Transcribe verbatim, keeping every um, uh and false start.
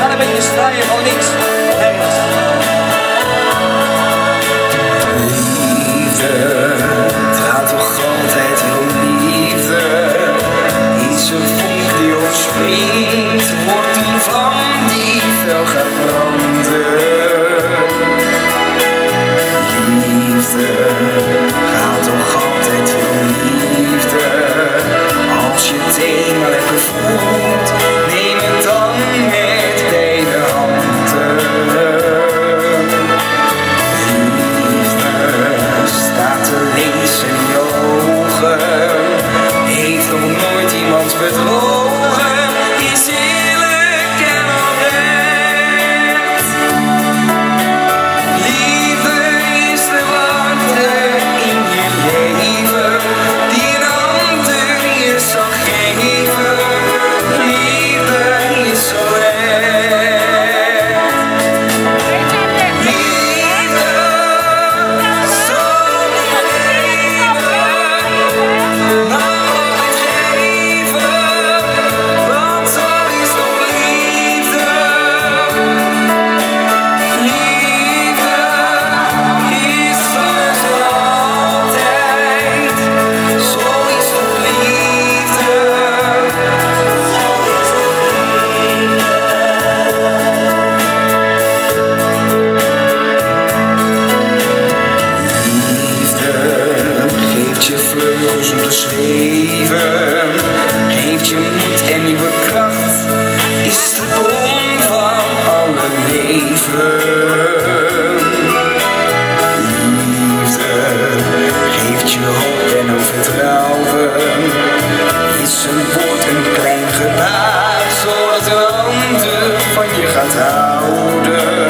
gaan een beetje zwaaien van links naar rechts. Liefde, het gaat toch altijd heel liefde. Iets een vonk die ontspringt, wordt een vlam die fel gaat branden. Liefde, gaat toch altijd heel liefde. Als je het eenmaal hebt gevoeld, neem het dan met beide handen. Liefde staat te lezen in je ogen, heeft nog nooit iemand bedrogen, is eerlijk en oprecht. Liefde is de warmte in je leven, die een ander je zal geven. Liefde is zo echt. Liefde, zo leven, maar nooit geven, want zo is toch liefde. Liefde is zoals altijd, zo is toch liefde. Liefde geeft je vleugels om te zweven, geeft je moed en nieuwe kracht, is de bron van alle leven. Liefde geeft je hoop en ook vertrouwen, is een woord, een klein gebaar, zodat een ander van je gaat houden.